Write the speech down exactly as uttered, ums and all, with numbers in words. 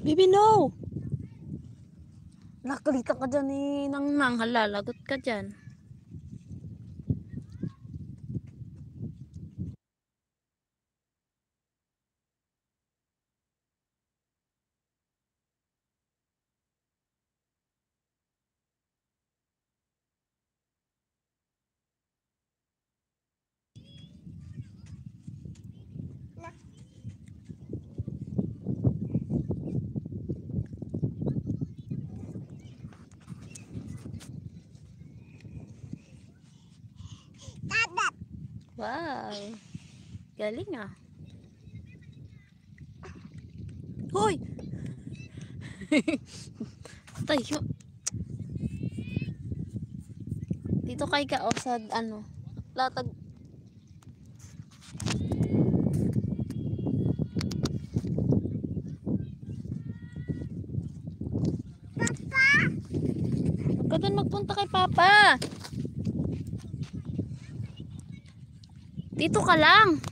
Baby, no! Nakalitan ka dyan eh, nang manghala. Lagot ka dyan. Wow! Galing ah. Hoy! Tayo. Dito kay ka o sa ano, latag. Papa! Huwag ka doon magpunta kay Papa. Dito ka lang.